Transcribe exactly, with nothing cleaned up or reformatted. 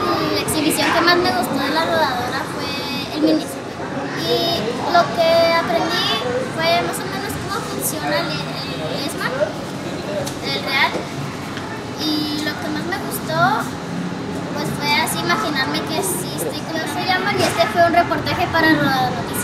la exhibición que más me gustó de la rodadora fue el municipio. Y lo que aprendí fue más o menos cómo funciona el, el ESMAD, el real. Y lo que más me gustó pues fue así imaginarme que sí estoy como se llaman, y este fue un reportaje para Rodador Noticias.